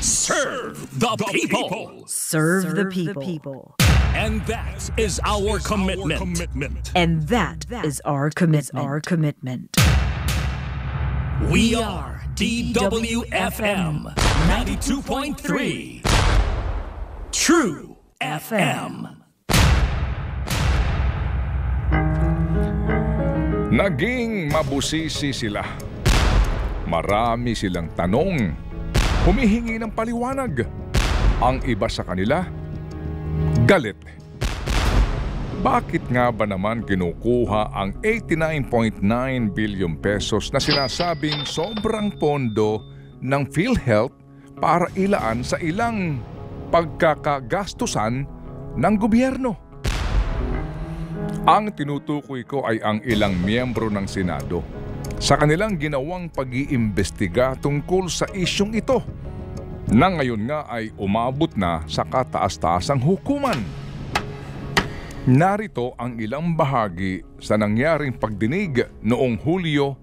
Serve the people. Serve the people. And that is our commitment. And that is our commitment. We are DWFM 92.3 True FM. Naging mabusisi sila. Marami silang tanong. Humihingi ng paliwanag. Ang iba sa kanila, galit. Bakit nga ba naman kinukuha ang 89.9 billion pesos na sinasabing sobrang pondo ng PhilHealth para ilaan sa ilang pagkakagastusan ng gobyerno? Ang tinutukoy ko ay ang ilang miyembro ng Senado sa kanilang ginawang pag-iimbestiga tungkol sa isyong ito na ngayon nga ay umabot na sa kataas-taasang hukuman. Narito ang ilang bahagi sa nangyaring pagdinig noong Hulyo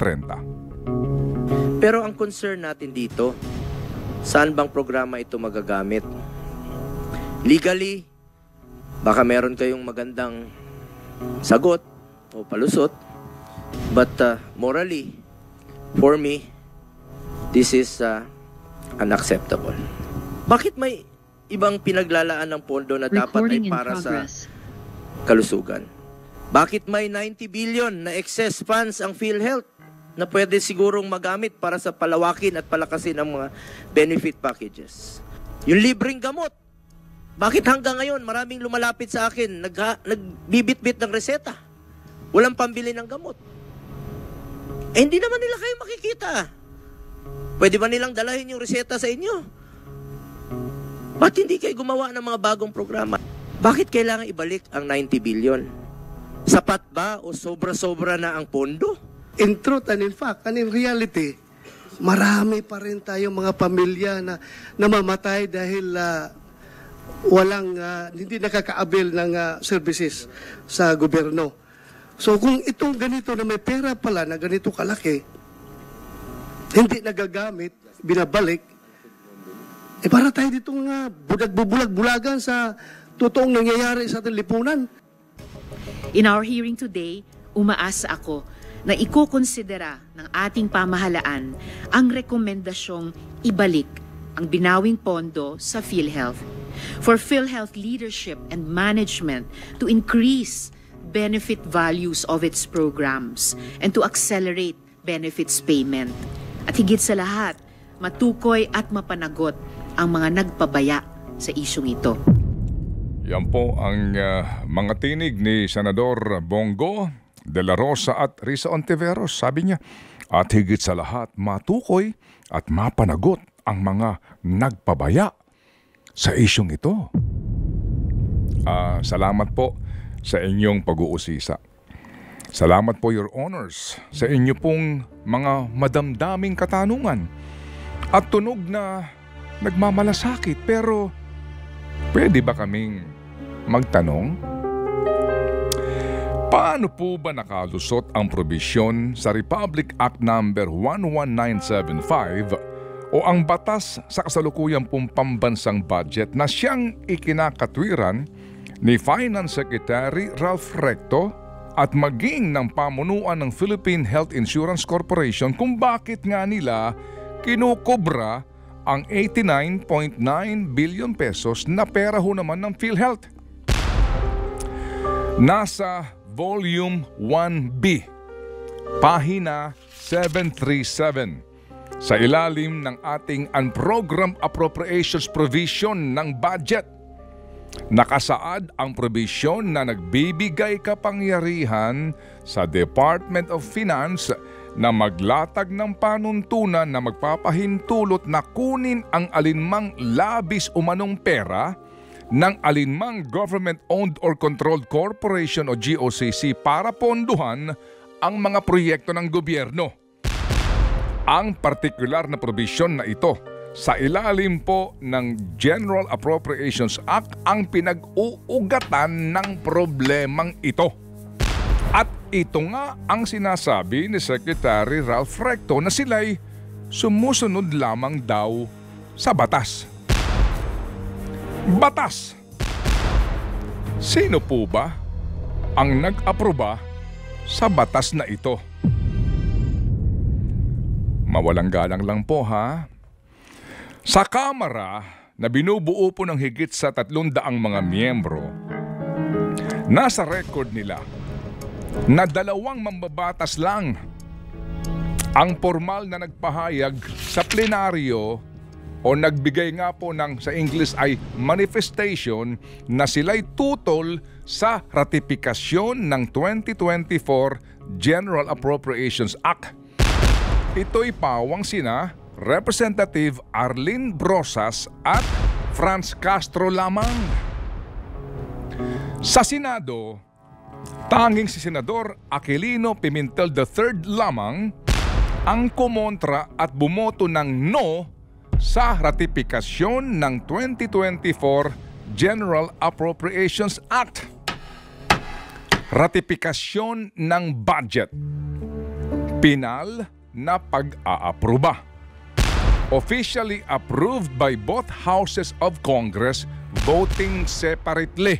30. Pero ang concern natin dito, saan bang programa ito magagamit? Legally, baka meron kayong magandang sagot o palusot. But morally, for me, this is unacceptable. Bakit may ibang pinaglalaan ng pondo na dapat ay para sa kalusugan? Bakit may 90 billion na excess funds ang PhilHealth na pwede sigurong magamit para sa palawakin at palakasin ang mga benefit packages? Yung libreng gamot, bakit hanggang ngayon maraming lumalapit sa akin, nagbibit-bit ng reseta, walang pambili ng gamot? Eh, hindi naman nila kayo makikita. Pwede ba nilang dalahin yung reseta sa inyo? Ba't hindi kayo gumawa ng mga bagong programa? Bakit kailangan ibalik ang 90 billion? Sapat ba o sobra-sobra na ang pondo? In truth and in fact, and in reality, marami pa rin tayong mga pamilya na namamatay dahil hindi nakakaabil ng services sa gobyerno. So kung itong ganito na may pera pala na ganito kalaki, hindi nagagamit, binabalik, para tayo ditong bulag-bulagan sa totoong nangyayari sa ating lipunan. In our hearing today, umaasa ako na ikukonsidera ng ating pamahalaan ang rekomendasyong ibalik ang binawing pondo sa PhilHealth for PhilHealth leadership and management to increase benefit values of its programs and to accelerate benefits payment. At higit sa lahat, matukoy at mapanagot ang mga nagpabaya sa isyong ito. Yan po ang mga tinig ni Senador Bongo de la Rosa at Risa Ontiveros. Sabi niya, at higit sa lahat, matukoy at mapanagot ang mga nagpabaya sa isyong ito. Salamat po sa inyong pag-uusisa. Salamat po, Your Honors, sa inyo pong mga madamdaming katanungan at tunog na nagmamalasakit. Pero pwede ba kaming magtanong? Paano po ba nakalusot ang probisyon sa Republic Act No. 11975 o ang batas sa kasalukuyang pong pambansang budget na siyang ikinakatwiran ni Finance Secretary Ralph Recto at maging ng pamunuan ng Philippine Health Insurance Corporation kung bakit nga nila kinukobra ang 89.9 billion pesos na pera ho naman ng PhilHealth. Nasa Volume 1B, Pahina 737, sa ilalim ng ating Unprogrammed Appropriations Provision ng budget, nakasaad ang probisyon na nagbibigay kapangyarihan sa Department of Finance na maglatag ng panuntunan na magpapahintulot na kunin ang alinmang labis umanong pera ng alinmang government-owned or controlled corporation o GOCC para ponduhan ang mga proyekto ng gobyerno. Ang partikular na probisyon na ito sa ilalim po ng General Appropriations Act ang pinag-uugatan ng problemang ito. At ito nga ang sinasabi ni Secretary Ralph Recto na sila'y sumusunod lamang daw sa batas. Batas! Sino po ba ang nag-aproba sa batas na ito? Mawalang galang lang po ha. Sa Kamara na binubuo po ng higit sa 300 mga miyembro, nasa record nila na 2 mambabatas lang ang formal na nagpahayag sa plenaryo o nagbigay nga po ng sa English ay manifestation na sila'y tutol sa ratifikasyon ng 2024 General Appropriations Act. Ito'y pawang sina Representative Arlene Brosas at Franz Castro lamang. Sa Senado, tanging si Senador Aquilino Pimentel III lamang ang kumontra at bumoto ng no sa ratifikasyon ng 2024 General Appropriations Act. Ratifikasyon ng budget. Pinal na pag-aapruba. Officially approved by both houses of Congress, voting separately.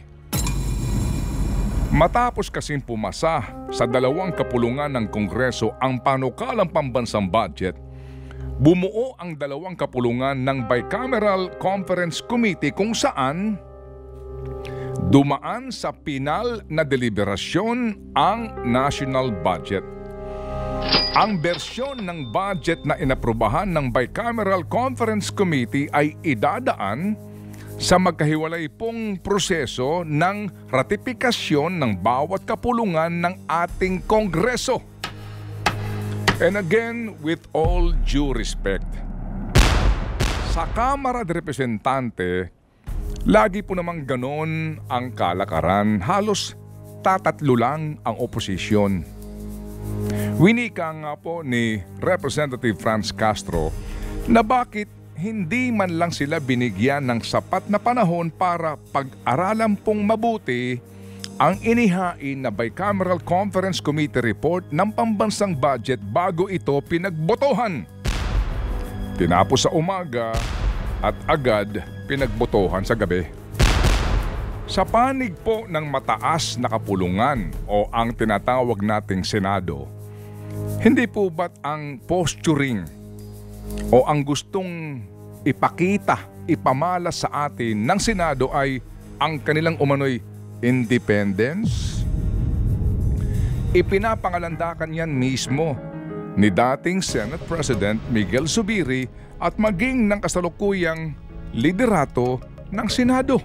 Matapos kasing pumasa sa 2 kapulungan ng Kongreso ang panukalang pambansang budget, bumuo ang 2 kapulungan ng Bicameral Conference Committee kung saan dumaan sa pinal na deliberasyon ang national budget. Ang bersyon ng budget na inaprubahan ng Bicameral Conference Committee ay idadaan sa magkahiwalay pong proseso ng ratifikasyon ng bawat kapulungan ng ating Kongreso. And again, with all due respect, sa Kamara de Representante, lagi po namang ganon ang kalakaran. Halos tatatlo lang ang oposisyon. Winika nga po ni Representative Franz Castro na bakit hindi man lang sila binigyan ng sapat na panahon para pag-aralan pong mabuti ang inihain na Bicameral Conference Committee report ng pambansang budget bago ito pinagbotohan. Tinapos sa umaga at agad pinagbotohan sa gabi. Sa panig po ng mataas na kapulungan o ang tinatawag nating Senado, hindi po ba't ang posturing o ang gustong ipakita, ipamalas sa atin ng Senado ay ang kanilang umano'y independence? Ipinapangalandakan yan mismo ni dating Senate President Miguel Zubiri at maging ng kasalukuyang liderato ng Senado.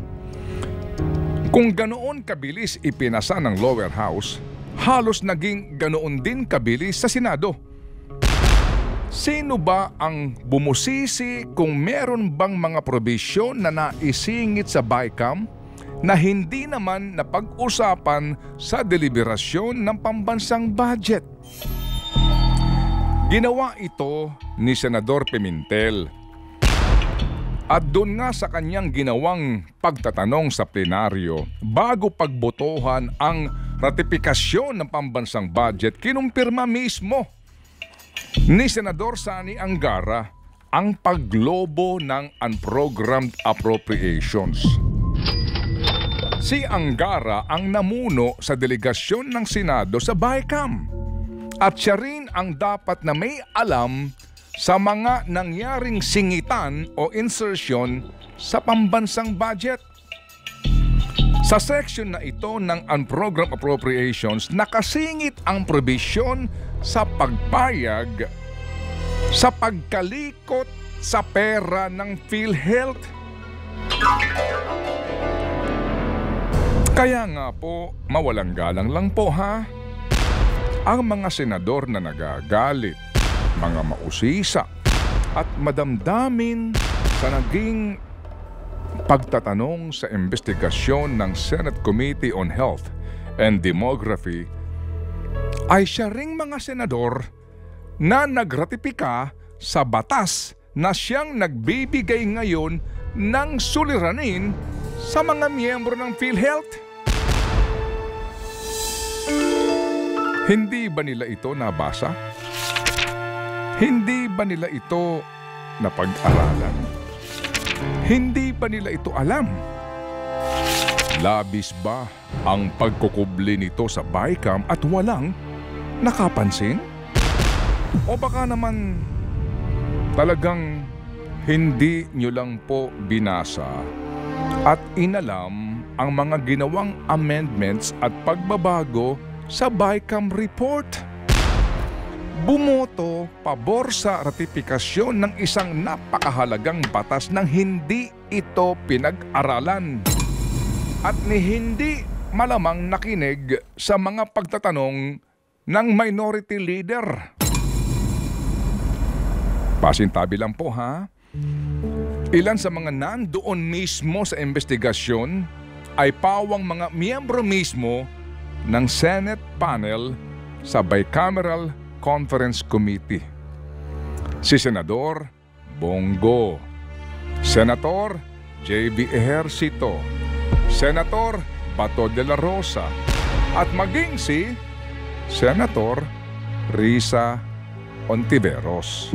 Kung ganoon kabilis ipinasa ng lower house, halos naging ganoon din kabilis sa Senado. Sino ba ang bumusisi kung meron bang mga probisyon na naisingit sa BICAM na hindi naman napag-usapan sa deliberasyon ng pambansang budget? Ginawa ito ni Senador Pimentel. At doon nga sa kanyang ginawang pagtatanong sa plenaryo, bago pagbotohan ang ratifikasyon ng pambansang budget, kinumpirma mismo ni Senador Sani Angara ang paglobo ng unprogrammed appropriations. Si Angara ang namuno sa delegasyon ng Senado sa BICAM at siya rin ang dapat na may alam sa mga nangyaring singitan o insertion sa pambansang budget. Sa section na ito ng unprogrammed appropriations, nakasingit ang probisyon sa pagpayag sa pagkalikot sa pera ng PhilHealth. Kaya nga po, mawalang galang lang po ha, ang mga senador na nagagalit, mga mausisa at madamdamin sa naging pagtatanong sa investigasyon ng Senate Committee on Health and Demography ay siya ring mga senador na nagratipika sa batas na siyang nagbibigay ngayon ng suliranin sa mga miyembro ng PhilHealth. Hindi ba nila ito nabasa? Hindi ba nila ito na pag-aralan? Hindi ba nila ito alam? Labis ba ang pagkukubli nito sa BICAM at walang nakapansin? O baka naman talagang hindi nyo lang po binasa at inalam ang mga ginawang amendments at pagbabago sa BICAM report? Bumoto pabor sa ratifikasyon ng isang napakahalagang batas nang hindi ito pinag-aralan at hindi malamang nakinig sa mga pagtatanong ng minority leader. Pasintabi lang po ha. Ilan sa mga nandoon mismo sa investigasyon ay pawang mga miyembro mismo ng Senate panel sa Bicameral Conference Committee. Si Senador Bongo, Senator J.B. Ejercito, Senator Bato de la Rosa, at maging si Senator Risa Ontiveros.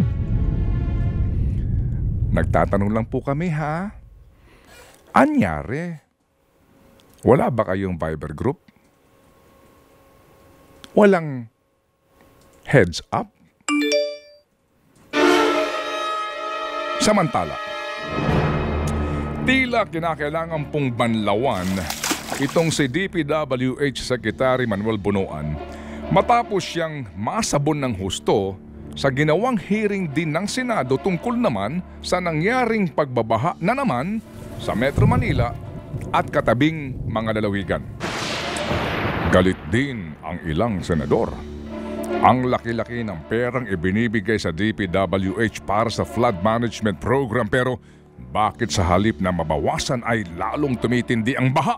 Nagtatanong lang po kami ha, anyari? Wala ba kayong Viber group? Walang heads up? Samantala, tila kinakailangan pong banlawan itong si DPWH Secretary Manuel Bunoan matapos siyang masabon ng husto sa ginawang hearing din ng Senado tungkol naman sa nangyaring pagbabaha na naman sa Metro Manila at katabing mga lalawigan. Galit din ang ilang senador. Ang laki-laki ng perang ibinibigay sa DPWH para sa flood management program, pero bakit sa halip na mabawasan ay lalong tumitindi ang baha?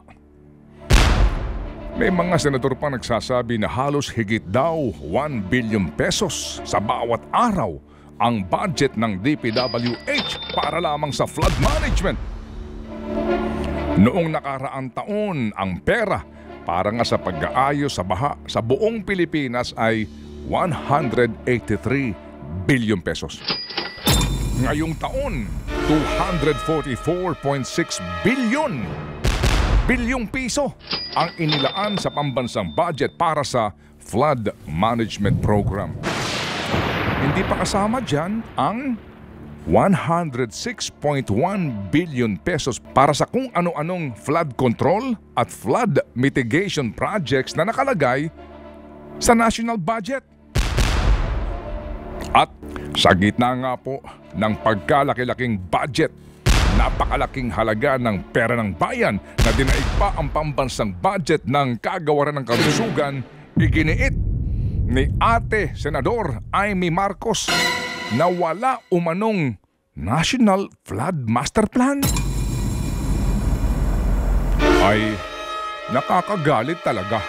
May mga senador pa nagsasabi na halos higit daw 1 billion pesos sa bawat araw ang budget ng DPWH para lamang sa flood management. Noong nakaraang taon, ang pera para nga sa pag-aayos sa baha sa buong Pilipinas ay 183 billion pesos. Ngayong taon, 244.6 bilyong piso ang inilaan sa pambansang budget para sa flood management program. Hindi pa kasama dyan ang 106.1 billion pesos para sa kung ano-anong flood control at flood mitigation projects na nakalagay sa national budget. At sa gitna nga po ng pagkalaki-laking budget, napakalaking halaga ng pera ng bayan na dinaig pa ang pambansang budget ng kagawaran ng kalusugan, iginiit ni Ate Senador Amy Marcos na wala umanong National Flood Master Plan. Ay nakakagalit talaga.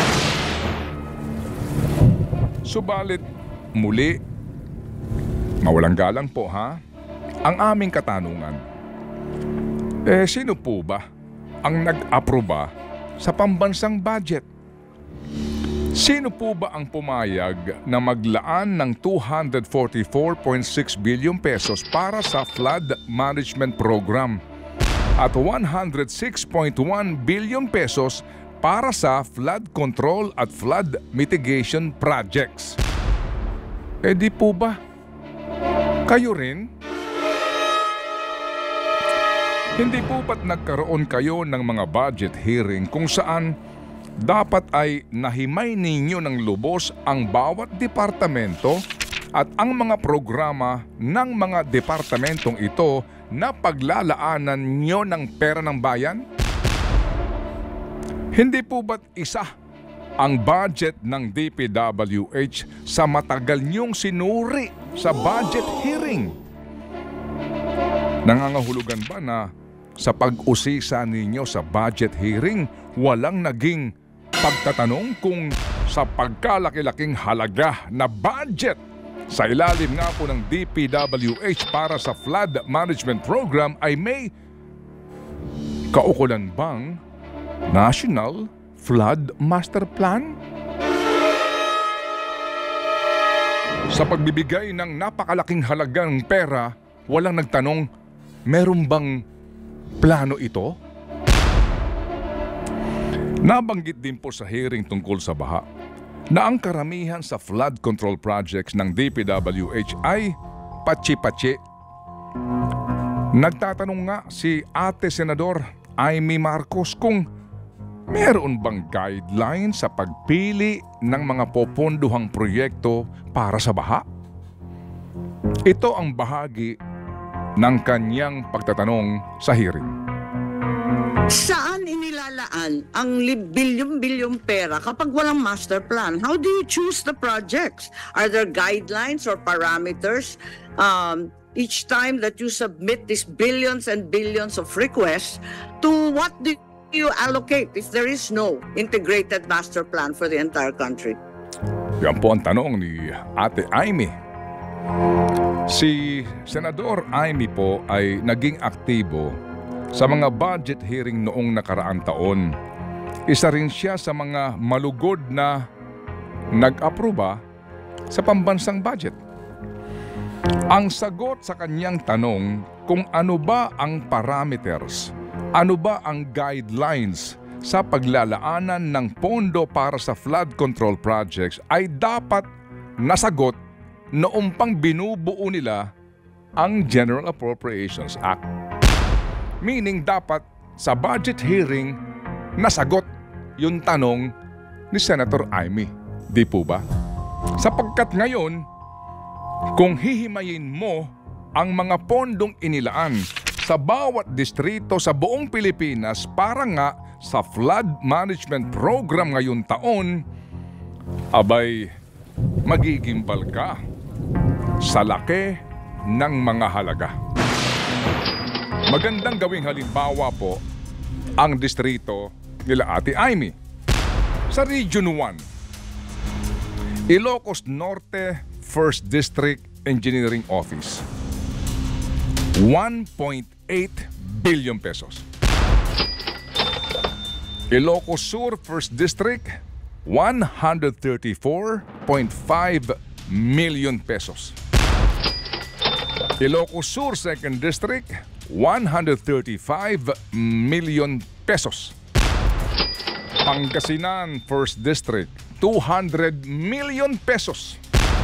Subalit muli, mawalang galang po ha, ang aming katanungan. Sino po ba ang nag-aproba sa pambansang budget? Sino po ba ang pumayag na maglaan ng 244.6 billion pesos para sa flood management program at 106.1 billion pesos para sa flood control at flood mitigation projects? Di po ba kayo rin? Hindi po ba't nagkaroon kayo ng mga budget hearing kung saan dapat ay nahimay ninyo ng lubos ang bawat departamento at ang mga programa ng mga departamentong ito na paglalaanan nyo ng pera ng bayan? Hindi po ba't isa ang budget ng DPWH sa matagal nyong sinuri sa budget hearing? Nangangahulugan ba na sa pag-usisa ninyo sa budget hearing, walang naging pagtatanong kung sa pagkalaki-laking halaga na budget sa ilalim nga po ng DPWH para sa flood management program ay may kaukulan bang National Flood Master Plan? Sa pagbibigay ng napakalaking halagang pera walang nagtanong, meron bang plano ito? Nabanggit din po sa hearing tungkol sa baha na ang karamihan sa flood control projects ng DPWH ay patsi-patsi. Nagtatanong nga si Ate Senador Amy Marcos kung meron bang guideline sa pagpili ng mga popondohang proyekto para sa baha? Ito ang bahagi ng kanyang pagtatanong sa hearing. Saan inilalaan ang bilyon-bilyong pera kapag walang master plan? How do you choose the projects? Are there guidelines or parameters each time that you submit these billions and billions of requests? To what do you allocate if there is no integrated master plan for the entire country? Yan po ang tanong ni Ate Amy. Si Senador Amy po ay naging aktibo sa mga budget hearing noong nakaraang taon. Isa rin siya sa mga malugod na nag-aproba sa pambansang budget. Ang sagot sa kanyang tanong kung ano ba ang parameters, ano ba ang guidelines sa paglalaanan ng pondo para sa flood control projects ay dapat nasagot noong pang binubuo nila ang General Appropriations Act. Meaning dapat sa budget hearing nasagot yung tanong ni Senator Amy. Di po ba? Sapagkat ngayon, kung hihimayin mo ang mga pondong inilaan sa bawat distrito sa buong Pilipinas para nga sa flood management program ngayong taon, abay, magigimbal ka sa laki ng mga halaga. Magandang gawing halimbawa po ang distrito nila Ate Amy. Sa Region 1, Ilocos Norte 1st District Engineering Office, 1.8 billion pesos. Ilocos Sur 1st District, 134.5 million pesos. Ilocos Sur 2nd District, 135 million pesos. Pangasinan 1st District, 200 million pesos.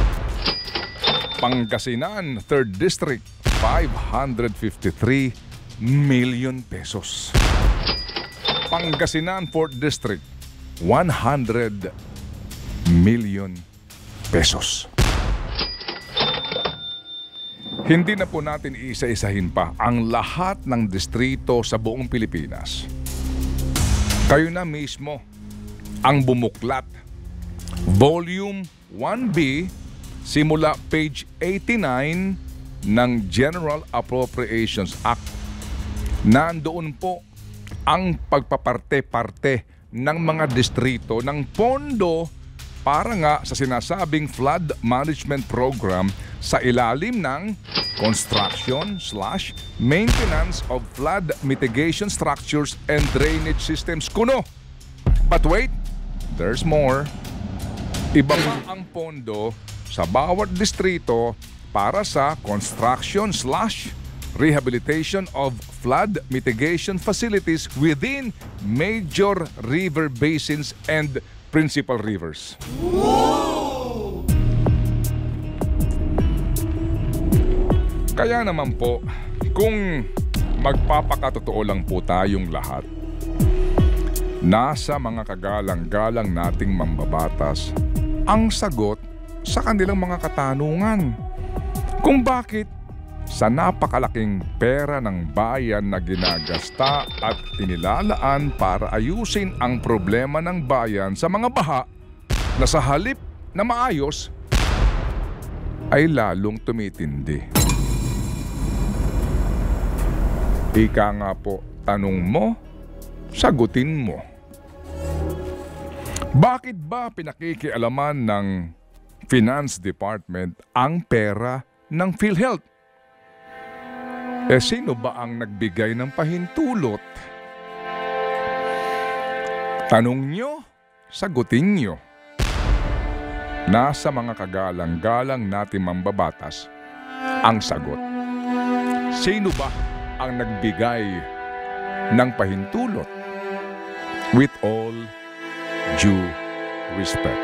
Pangasinan 3rd District, 553 million pesos. Pangasinan 4th District, 100 million pesos. Hindi na po natin iisa-isahin pa ang lahat ng distrito sa buong Pilipinas. Kayo na mismo ang bumuklat. Volume 1B simula page 89 ng General Appropriations Act. Nandoon po ang pagpaparte-parte ng mga distrito ng pondo para nga sa sinasabing flood management program sa ilalim ng construction/maintenance of flood mitigation structures and drainage systems kuno. But wait, there's more. Iba pa ang pondo sa bawat distrito para sa construction/rehabilitation of flood mitigation facilities within major river basins and principal rivers. Kaya naman po, kung magpapakatotoo lang po tayong lahat, nasa mga kagalang-galang nating mambabatas ang sagot sa kanilang mga katanungan. Kung bakit sa napakalaking pera ng bayan na ginagasta at inilalaan para ayusin ang problema ng bayan sa mga baha na sa halip na maayos ay lalong tumitindi. Ika nga po, tanong mo, sagutin mo. Bakit ba pinakikialaman ng Finance Department ang pera ng PhilHealth? Sino ba ang nagbigay ng pahintulot? Tanong nyo, sagutin nyo. Nasa mga kagalang-galang natin mambabatas ang sagot. Sino ba ang nagbigay ng pahintulot? With all due respect.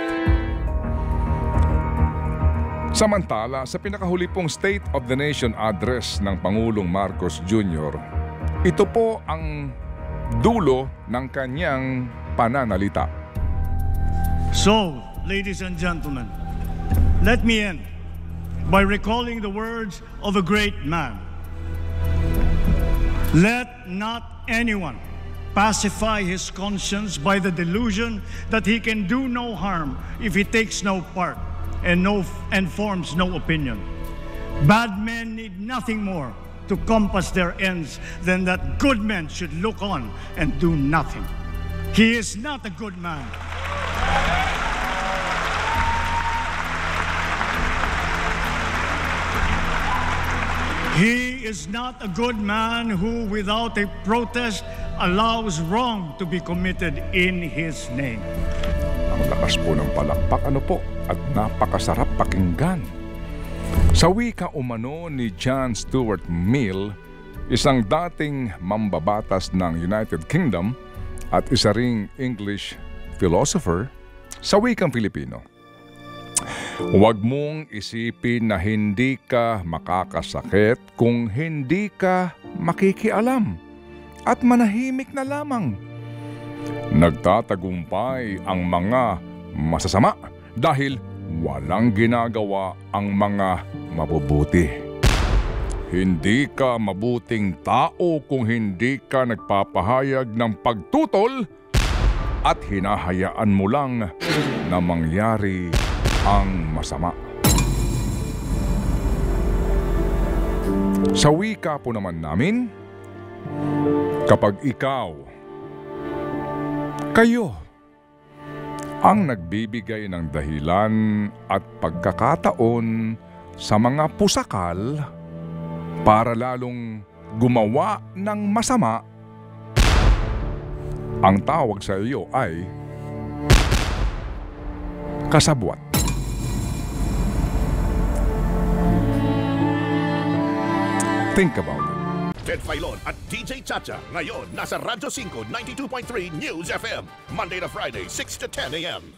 Samantala, sa pinakahuli pong State of the Nation address ng Pangulong Marcos Jr., ito po ang dulo ng kanyang pananalita. So, ladies and gentlemen, let me end by recalling the words of a great man. Let not anyone pacify his conscience by the delusion that he can do no harm if he takes no part and forms no opinion. Bad men need nothing more to compass their ends than that good men should look on and do nothing. He is not a good man. He is not a good man who, without a protest, allows wrong to be committed in his name. Ang lakas po ng palakpak po at napakasarap pakinggan. Sa wika umano ni John Stuart Mill, isang dating mambabatas ng United Kingdom at isa ring English philosopher, sa wikang Filipino, huwag mong isipin na hindi ka makakasakit kung hindi ka makikialam at manahimik na lamang. Nagtatagumpay ang mga masasama dahil walang ginagawa ang mga mabubuti. Hindi ka mabuting tao kung hindi ka nagpapahayag ng pagtutol at hinahayaan mo lang na mangyari ang masama. Sa wika po naman namin, kapag kayo ang nagbibigay ng dahilan at pagkakataon sa mga pusakal para lalong gumawa ng masama, ang tawag sa iyo ay kasabwat. Think about it. Ted Filon at DJ Chacha. Ngayon, nasa Radyo 5, 92.3 News FM. Monday to Friday, 6 to 10 a.m.